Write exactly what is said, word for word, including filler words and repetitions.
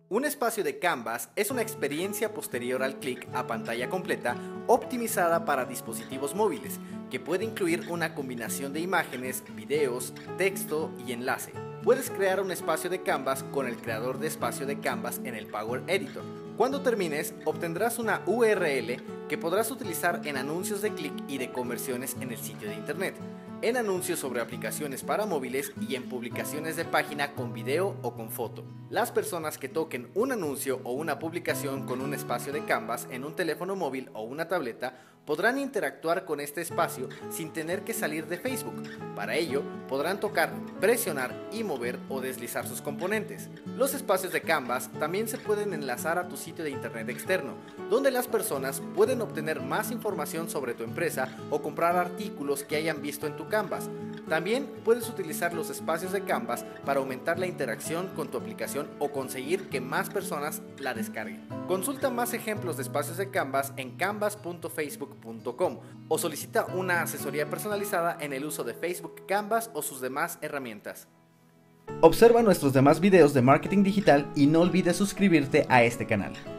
Un espacio de Canvas es una experiencia posterior al clic a pantalla completa optimizada para dispositivos móviles, que puede incluir una combinación de imágenes, videos, texto y enlace. Puedes crear un espacio de Canvas con el creador de espacio de Canvas en el Power Editor. Cuando termines, obtendrás una U R L que podrás utilizar en anuncios de clic y de conversiones en el sitio de internet, en anuncios sobre aplicaciones para móviles y en publicaciones de página con video o con foto. Las personas que toquen un anuncio o una publicación con un espacio de Canvas en un teléfono móvil o una tableta podrán interactuar con este espacio sin tener que salir de Facebook. Para ello, podrán tocar, presionar y mover o deslizar sus componentes. Los espacios de Canvas también se pueden enlazar a tu sitio de internet externo, donde las personas pueden obtener más información sobre tu empresa o comprar artículos que hayan visto en tu Canvas. También puedes utilizar los espacios de Canvas para aumentar la interacción con tu aplicación o conseguir que más personas la descarguen. Consulta más ejemplos de espacios de Canvas en canvas punto facebook punto com o solicita una asesoría personalizada en el uso de Facebook Canvas o sus demás herramientas. Observa nuestros demás videos de marketing digital y no olvides suscribirte a este canal.